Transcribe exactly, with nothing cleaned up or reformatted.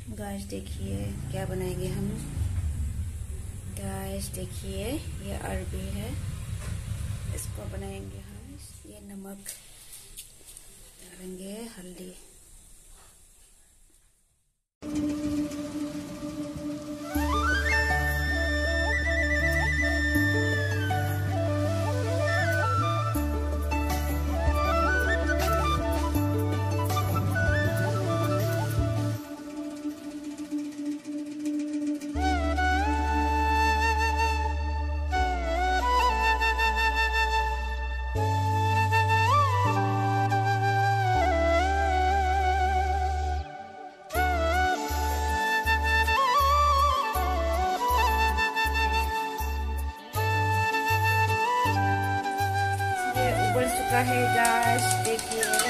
Guys देखिए क्या बनाएंगे हम। गाइस देखिए ये अरबी है, इसको बनाएंगे हम। ये नमक डालेंगे, हल्दी। उबल चुका है गाइस, देखिए।